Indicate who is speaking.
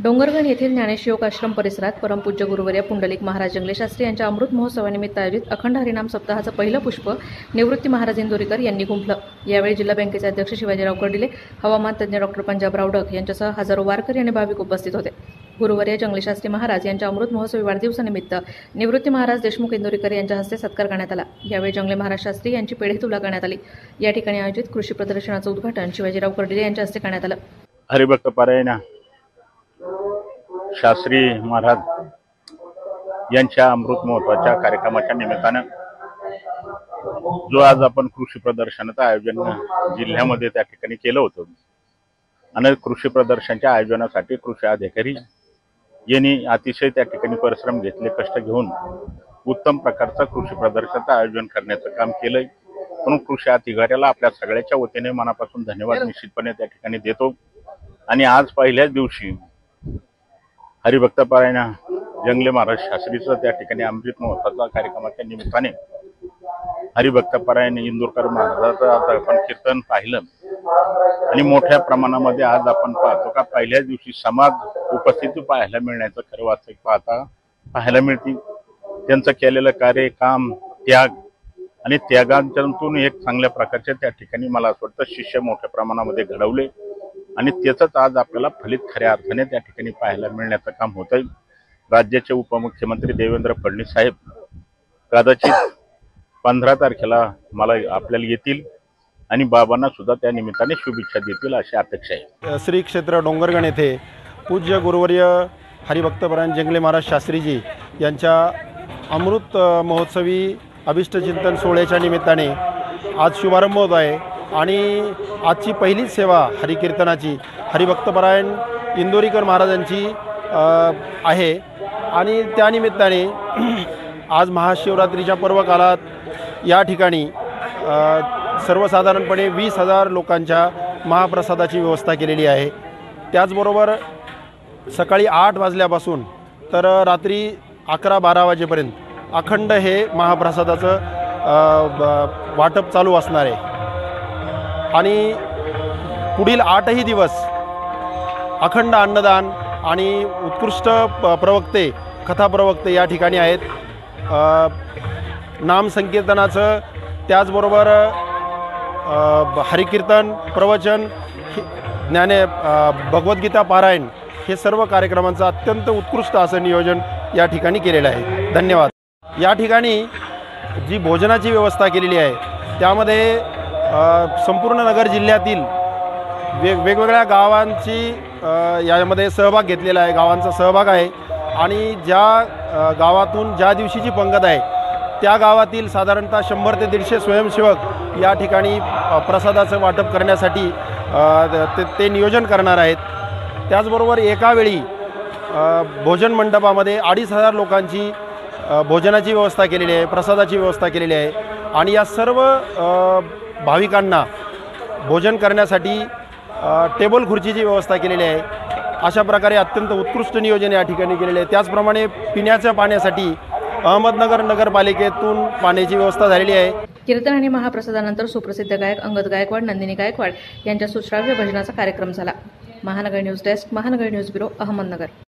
Speaker 1: डोंगरगण येथील ज्ञानेश योग आश्रम परिसरात परमपूज्य गुरुवर्य पुंडलिक महाराज जंगले शास्त्री यांच्या अमृत महोत्सवानिमित्त आयोजित अखंड हरिनाम सप्ताहाचं पहिलं पुष्प निवृत्ती महाराज इंदोरीकर यांनी गुंफलं। यावेळी जिल्हा बँकेचे अध्यक्ष शिवाजीराव कर्डिले, हवामान तज्ज्ञ डॉक्टर पंजाबराव डक यांच्यासह हजारो वारकरी आणि भाविक उपस्थित होते। गुरुवर्य जंगले शास्त्री महाराज यांच्या अमृत महोत्सवी वाढदिवसानिमित्त निवृत्ती महाराज देशमुख इंदोरीकर यांच्या हस्ते सत्कार करण्यात आला। यावेळी जंगले महाराज शास्त्री यांची पेढी तुला करण्यात आली। या ठिकाणी आयोजित कृषी प्रदर्शनाचं उद्घाटन शिवाजीराव कर्डिले यांच्या हस्ते करण्यात आलं।
Speaker 2: हरिभक्त पारायण शास्त्री महाराज यांच्या अमृत महोत्सवाच्या कार्यक्रमाच्या निमित्तानं जो आज आपण कृषी प्रदर्शनाचं आयोजन जिल्ह्यामध्ये त्या ठिकाणी केलं होतं आणि कृषी प्रदर्शनाच्या आयोजनासाठी कृषी अधिकारी यांनी अतिशय त्या ठिकाणी परिश्रम घेतले, कष्ट घेऊन उत्तम प्रकारचं कृषी प्रदर्शनाचं आयोजन करण्याचं काम केलंय। म्हणून कृषी अधिकाऱ्याला आपल्या सगळ्याच्या वतीने मनापासून धन्यवाद निश्चितपणे त्या ठिकाणी देतो। आणि आज पहिल्याच दिवशी हरिभक्त पारायण जंगले महाराज शास्त्रीचं त्या ठिकाणी अमृत महोत्सवाच्या कार्यक्रमाच्या निमित्ताने हरिभक्त पारायण इंदोरकर महाराजाचं आज आपण कीर्तन पाहिलं आणि मोठ्या प्रमाणामध्ये आज आपण पाहतो का पहिल्याच दिवशी समाज उपस्थिती पाहायला मिळण्याचं खरं वास्तविक पाहायला मिळते। त्यांचं केलेलं कार्य, काम, त्याग आणि त्यागांतून एक चांगल्या प्रकारचे त्या ठिकाणी मला असं वाटतं शिष्य मोठ्या प्रमाणामध्ये घडवले आणि त्याचंच आज आपल्याला फलित खऱ्या अर्थाने त्या ठिकाणी पाहायला मिळण्याचं काम होत आहे। राज्याचे उपमुख्यमंत्री देवेंद्र फडणवीस साहेब कदाचित 15 तारखेला मला आपल्याला येतील आणि बाबांना सुद्धा त्या निमित्ताने शुभेच्छा देतील अशी अपेक्षा आहे।
Speaker 3: श्री क्षेत्र डोंगरगण येथे पूज्य गुरुवर्य हरिभक्त पारायण जंगले महाराज शास्त्रीजी यांच्या अमृत महोत्सवी अभिष्ट चिंतन सोहळ्याच्या निमित्ताने आज शुभारंभ होत आहे आणि आजची पहिलीच सेवा हरिकीर्तनाची हरिभक्तपरायण इंदोरीकर महाराजांची आहे आणि त्यानिमित्ताने आज महाशिवरात्रीच्या पर्वकालात या ठिकाणी सर्वसाधारणपणे 20,000 लोकांच्या महाप्रसादाची व्यवस्था केलेली आहे। त्याचबरोबर सकाळी 8 वाजल्यापासून तर रात्री 11-12 वाजेपर्यंत अखंड हे महाप्रसादाचं वाटप चालू असणार आहे आणि पुढील 8ही दिवस अखंड अन्नदान आणि उत्कृष्ट प्रवक्ते, कथा प्रवक्ते या ठिकाणी आहेत। नाम संकीर्तनाचं, त्याचबरोबर हरिकीर्तन, प्रवचन, भगवद्गीता पारायण हे सर्व कार्यक्रमांचं अत्यंत उत्कृष्ट असं नियोजन या ठिकाणी केलेलं आहे। धन्यवाद। या ठिकाणी जी भोजनाची व्यवस्था केलेली आहे त्यामध्ये संपूर्ण नगर जिल्ह्यातील वेगवेगळ्या गावांची यामध्ये सहभाग घेतलेला आहे, गावांचा सहभाग आहे आणि ज्या गावातून ज्या दिवशीची पंगत आहे त्या गावातील साधारणतः 100 ते 150 स्वयंसेवक या ठिकाणी प्रसादाचं वाटप करण्यासाठी ते नियोजन करणार आहेत। त्याचबरोबर एका वेळी भोजन मंडपामध्ये 2,500 लोकांची भोजनाची व्यवस्था केलेली आहे, प्रसादाची व्यवस्था केलेली आहे आणि या सर्व भाविकांना भोजन करण्यासाठी टेबल खुर्चीची व्यवस्था केलेली आहे। अशा प्रकारे अत्यंत उत्कृष्ट नियोजन या ठिकाणी केलेले आहे। त्याचप्रमाणे पिण्याच्या पाण्यासाठी अहमदनगर नगरपालिकेतून पाण्याची व्यवस्था झालेली आहे।
Speaker 1: कीर्तन आणि महाप्रसादानंतर सुप्रसिद्ध गायक अंगद गायकवाड, नंदिनी गायकवाड यांच्या सुश्राव्य भजनाचा कार्यक्रम झाला। Mahanagar news desk, Mahanagar news bureau, Ahmednagar.